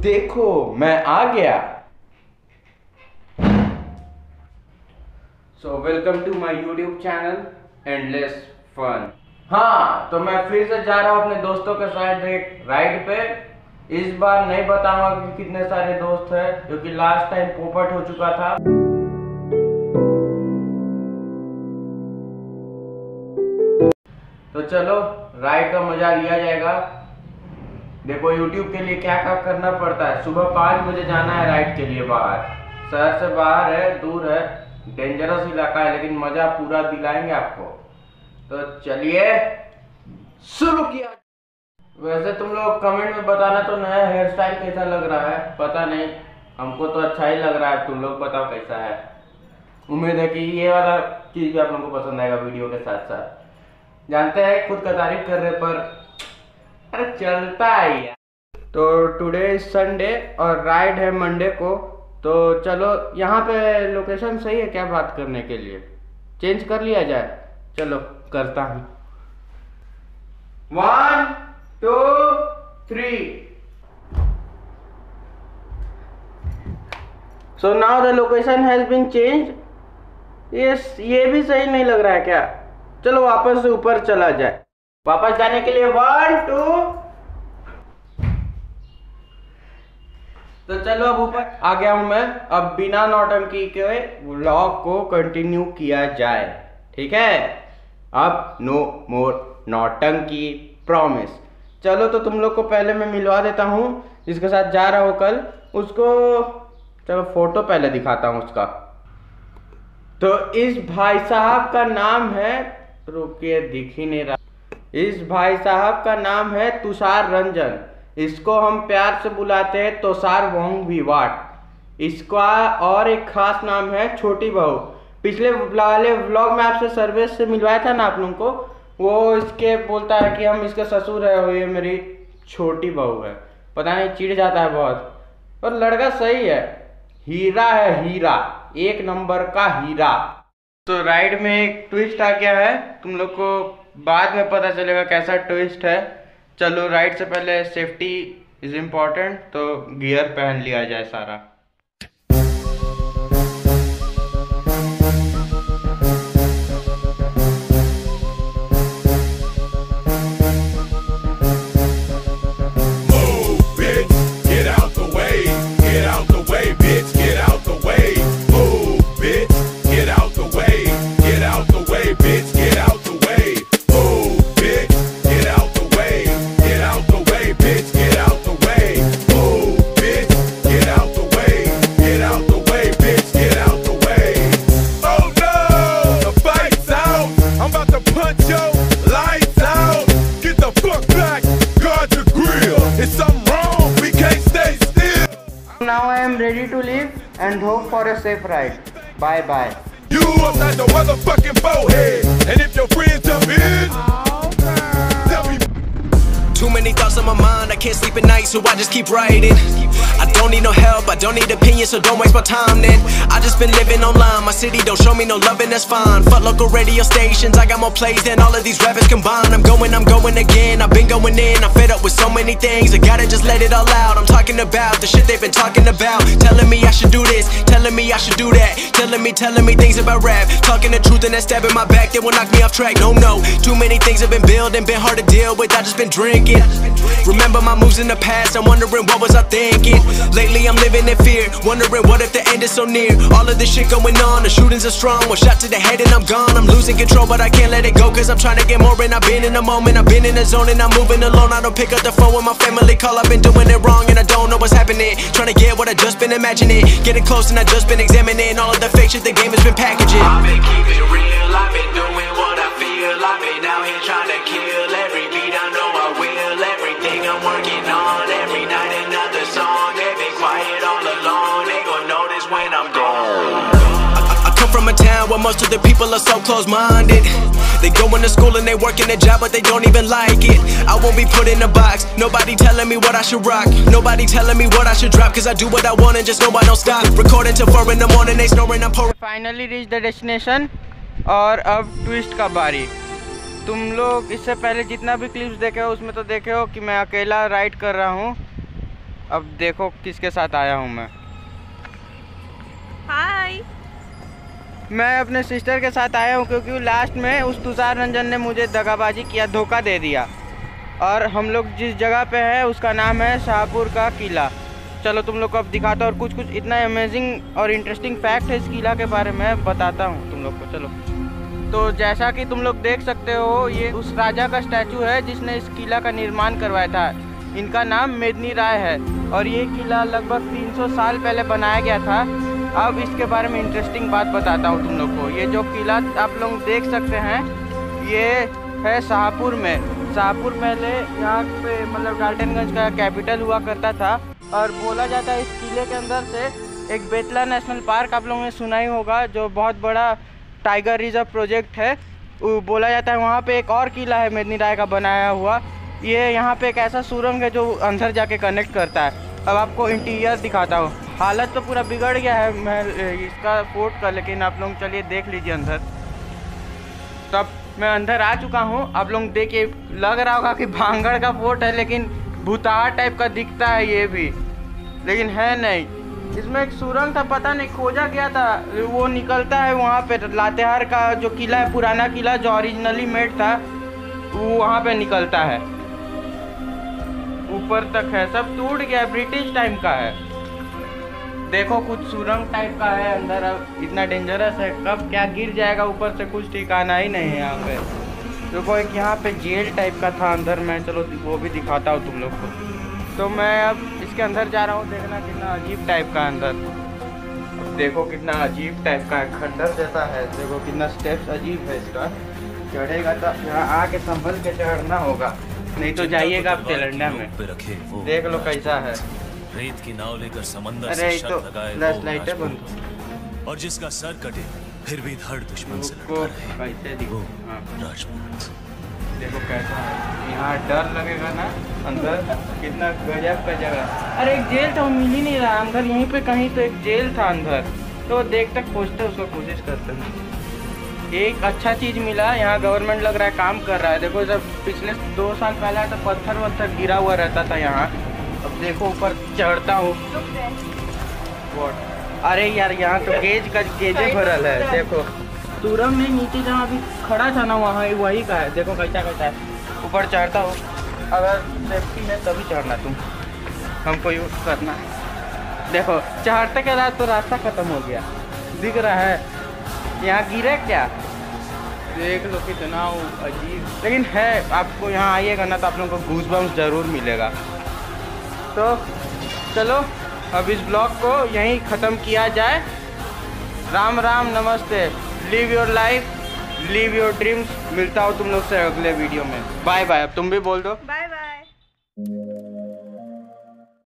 देखो मैं आ गया। So welcome to my YouTube channel endless fun. हाँ, तो मैं फिर से जा रहा हूँ अपने दोस्तों के साथ एक राइड पे। इस बार नहीं बताऊंगा कि कितने सारे दोस्त हैं, क्योंकि लास्ट टाइम पोपट हो चुका था। तो चलो राइड का मजा लिया जाएगा। देखो YouTube के लिए क्या क्या करना पड़ता है। सुबह 5 बजे जाना है राइड के लिए बाहर। शहर से बाहर है, दूर है, डेंजरस इलाका है, लेकिन मजा पूरा दिलाएंगे आपको। तो चलिए शुरू किया। वैसे तुम लोग कमेंट में बताना तो नया हेयर स्टाइल कैसा लग रहा है। पता नहीं, हमको तो अच्छा ही लग रहा है। तुम लोग बताओ कैसा है। उम्मीद है कि ये वाला चीज भी आप लोगों को पसंद आएगा वीडियो के साथ साथ। जानते हैं खुद का तारीफ कर रहे, पर अरे चलता है यार। तो टुडे संडे और राइड है मंडे को। तो चलो, यहाँ पे लोकेशन सही है क्या बात करने के लिए? चेंज कर लिया जाए। चलो करता हूँ। 1 2 3। So now the location has been changed. Yes, ये भी सही नहीं लग रहा है क्या? चलो वापस से ऊपर चला जाए। वापस जाने के लिए 1 2। तो चलो अब ऊपर आ गया हूं मैं। अब बिना नौटंकी के व्लॉग को कंटिन्यू किया जाए, ठीक है? अब नो मोर नौटंकी, प्रॉमिस। चलो तो तुम लोग को पहले मैं मिलवा देता हूँ जिसके साथ जा रहा हूँ कल। उसको चलो फोटो पहले दिखाता हूँ उसका। तो इस भाई साहब का नाम है, रुकिए दिख ही नहीं रहा। इस भाई साहब का नाम है तुषार रंजन। इसको हम प्यार से बुलाते हैं तुषार वोंग विवाट। इसका और एक खास नाम है छोटी बहू। पिछले वाले व्लॉग में आपसे सर्विस से मिलवाया था ना आप लोगों को। वो इसके बोलता है कि हम इसके ससुर है, वो ये मेरी छोटी बहू है। पता नहीं चिढ़ जाता है बहुत। और लड़का सही है, हीरा है, हीरा, 1 नंबर का हीरा। तो राइड में एक ट्विस्ट आ गया है, तुम लोग को बाद में पता चलेगा कैसा ट्विस्ट है। चलो राइड से पहले सेफ्टी इज इम्पोर्टेंट, तो गियर पहन लिया जाए सारा। Now I am ready to leave and hope for a safe ride. Bye bye. You outside the motherfucking bowhead, and if your friends jump in, tell me. Too many thoughts on my mind, I can't sleep at night, so I just keep writing. I don't need no help, I don't need opinions, so don't waste my time then. I just been living online, my city don't show me no love and that's fine. Fuck local radio stations, I got more plays than all of these rappers combined. I'm going again, I've been going in, I'm fed up with so many things, I gotta just let it all out. I'm talking about the shit they've been talking about, telling me I should do this, telling me I should do that, telling me things about rap, talking the truth and that stab in my back, they will knock me off track. No, too many things have been building, been hard to deal with, I just been drinking. Remember my moves in the past, I'm wondering what was I thinking. Lately I'm living in fear, wondering what if the end is so near. All of this shit going on, the shootings are strong. One shot to the head and I'm gone. I'm losing control but I can't let it go, cause I'm trying to get more. And I've been in the moment, I've been in the zone, and I'm moving alone. I don't pick up the phone when my family call, I've been doing it wrong and I don't know what's happening. Trying to get what I just been imagining, getting close and I just been examining all of the fake shit the game has been packaging. I've been keeping it real, I've been doing what I feel. I've been out here trying to kill every beat, I know I will. Everything I'm working on, every night another song. They've been quiet all along, they gon' notice when I'm gone. I come from a town where most of the people are so close-minded. They go into school and they work in a job but they don't even like it. I won't be put in a box, nobody telling me what I should rock, nobody telling me what I should drop, cause I do what I want and just know I don't stop. Recording till 4 in the morning, they snoring, I'm pouring. Finally reached the destination और अब twist का बारी। तुम लोग इससे पहले जितना भी क्लिप्स देखे हो उसमें तो देखे हो कि मैं अकेला राइड कर रहा हूँ। अब देखो किसके साथ आया हूँ मैं। हाय। मैं अपने सिस्टर के साथ आया हूँ क्योंकि लास्ट में उस तुषार रंजन ने मुझे दगाबाजी किया, धोखा दे दिया। और हम लोग जिस जगह पे है उसका नाम है शाहपुर का किला। चलो तुम लोग को अब दिखाता हूँ और कुछ इतना अमेजिंग और इंटरेस्टिंग फैक्ट है इस किला के बारे में बताता हूँ तुम लोग को। चलो, तो जैसा कि तुम लोग देख सकते हो, ये उस राजा का स्टैचू है जिसने इस किला का निर्माण करवाया था। इनका नाम मेदिनी राय है और ये किला लगभग 300 साल पहले बनाया गया था। अब इसके बारे में इंटरेस्टिंग बात बताता हूँ तुम लोग को। ये जो किला आप लोग देख सकते हैं, ये है शाहपुर में। शाहपुर पहले यहाँ पे मतलब डाल्टनगंज का कैपिटल हुआ करता था। और बोला जाता है इस किले के अंदर से एक बेतला नेशनल पार्क आप लोगों ने सुना ही होगा, जो बहुत बड़ा टाइगर रिजर्व प्रोजेक्ट है। बोला जाता है वहाँ पे एक और किला है मेदिनी राय का बनाया हुआ। ये यहाँ पे एक ऐसा सुरंग है जो अंदर जाके कनेक्ट करता है। अब आपको इंटीरियर दिखाता हूँ। हालत तो पूरा बिगड़ गया है मैं इसका फोर्ट का, लेकिन आप लोग चलिए देख लीजिए अंदर। तब मैं अंदर आ चुका हूँ। आप लोग देखिए, लग रहा होगा कि भांगड़ का फोर्ट है, लेकिन भूताहा टाइप का दिखता है ये भी, लेकिन है नहीं। इसमें एक सुरंग था, पता नहीं खोजा गया था, वो निकलता है वहाँ पे। लातेहार का जो किला है, पुराना किला जो ओरिजिनली मेड था, वो वहाँ पे निकलता है। ऊपर तक है, सब टूट गया, ब्रिटिश टाइम का है। देखो कुछ सुरंग टाइप का है अंदर। अब इतना डेंजरस है, कब क्या गिर जाएगा ऊपर से कुछ ठिकाना ही नहीं है यहाँ पे। देखो एक यहाँ पे जेल टाइप का था अंदर में, चलो वो भी दिखाता हूँ तुम लोग को। तो मैं अब इसके अंदर जा रहा हूँ, देखना कितना अजीब टाइप का अंदर। अब देखो कितना अजीब टाइप का है, खंडर जैसा है। देखो कितना स्टेप्स अजीब है इसका। चढ़ेगा तो यहाँ आके संभल के चढ़ना होगा, नहीं तो जाइएगा आप तेलंडा में। देख लो कैसा है। रेत की नाव लेकर समंदर अरे से शर्त लगाए फ्लैश लाइटें बंद, और जिसका सर कटे फिर भी धड़ दुश्मन से लड़ता रहे। कैसे दिखो राजपूत। देखो कैसा है, यहाँ डर लगेगा ना अंदर। कितना गजब का जगह। अरे एक जेल था, वो मिल ही नहीं रहा अंदर। यहीं पे कहीं तो एक जेल था अंदर, तो देख तक खोजते उसको कोशिश करते हैं। एक अच्छा चीज़ मिला, यहाँ गवर्नमेंट लग रहा है काम कर रहा है। देखो जब पिछले 2 साल पहले तो पत्थर वत्थर गिरा हुआ रहता था यहाँ। अब देखो ऊपर चढ़ता हूँ। अरे यार यहाँ तो गेजे भरल है। देखो तुरंत नहीं, नीचे जहाँ अभी खड़ा था ना वहाँ वही का है। देखो कैसा कैसा है। ऊपर चढ़ता हूँ, अगर सेफ्टी है तभी चढ़ना, तुम हमको यूज करना। देखो चढ़ते के बाद तो रास्ता खत्म हो गया, दिख रहा है। यहाँ गिरे क्या, देख लो कितना अजीब, लेकिन है। आपको यहाँ आइएगा ना तो आप लोगों को गूज़बम्स ज़रूर मिलेगा। तो चलो अब इस ब्लॉग को यहीं ख़त्म किया जाए। राम राम, नमस्ते। Live your life, live your dreams. मिलता हूँ तुम लोग से अगले वीडियो में। Bye bye. अब तुम भी बोल दो बाय बाय।